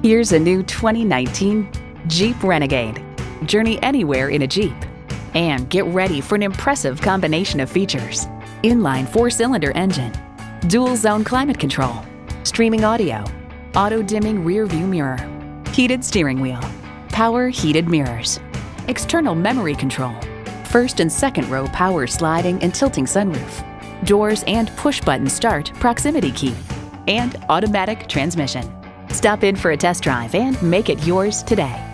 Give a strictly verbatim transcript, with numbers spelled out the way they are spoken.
Here's a new twenty nineteen Jeep Renegade. Journey anywhere in a Jeep. And get ready for an impressive combination of features. Inline four-cylinder engine, dual zone climate control, streaming audio, auto-dimming rear view mirror, heated steering wheel, power heated mirrors, external memory control, first and second row power sliding and tilting sunroof, doors and push-button start proximity key, and automatic transmission. Stop in for a test drive and make it yours today.